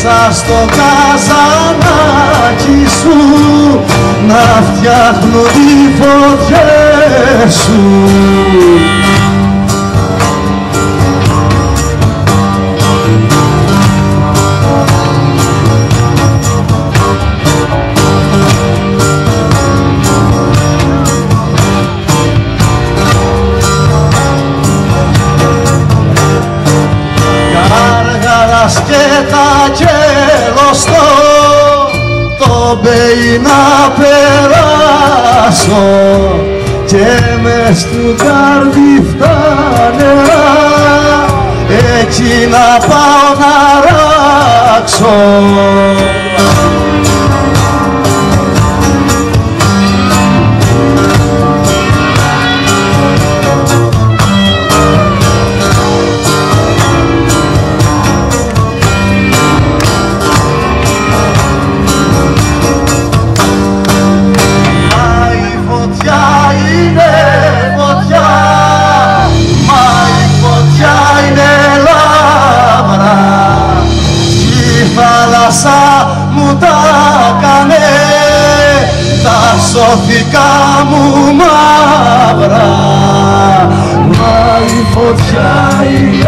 μέσα στο καζανάκι σου να φτιάχνω τη φωτιά σου. Και τα κελωστό το μπέι να περάσω και μες του καρδιφτά νερά εκεί να πάω να ράξω. Μου τα κάνε τα σωθικά μου μαύρα, μα η φωτιά είναι